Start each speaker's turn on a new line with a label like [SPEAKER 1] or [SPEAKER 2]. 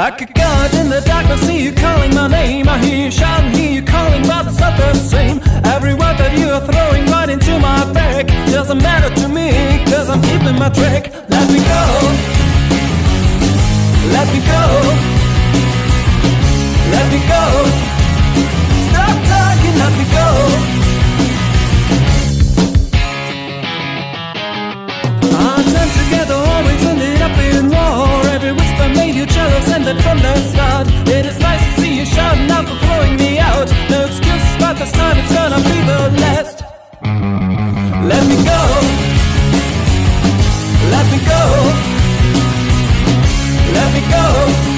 [SPEAKER 1] I could guard in the darkness, see you calling my name. I hear you shouting, hear you calling, but it's not the same. Every word that you are throwing right into my back doesn't matter to me, cause I'm keeping my track. Let me go, let me go, let me go. Stop talking, let me go. Our time together always ended up in war. Every whisper made you jealous, and that from the start. It is nice to see you shouting out for throwing me out. No excuses, but this time it's gonna be the last. Let me go, let me go, let me go.